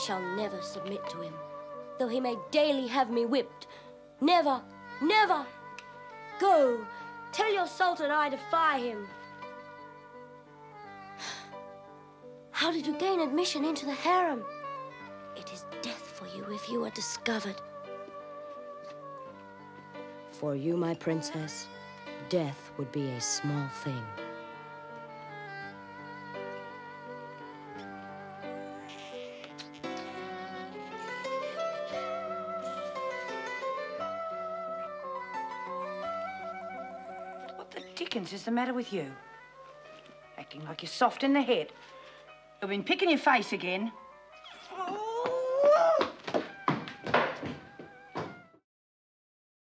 shall never submit to him, though he may daily have me whipped. Never, never! Go, tell your Sultan I defy him. How did you gain admission into the harem? It is death for you if you are discovered. For you, my princess, death would be a small thing. What the dickens is the matter with you? Acting like you're soft in the head. You've been picking your face again.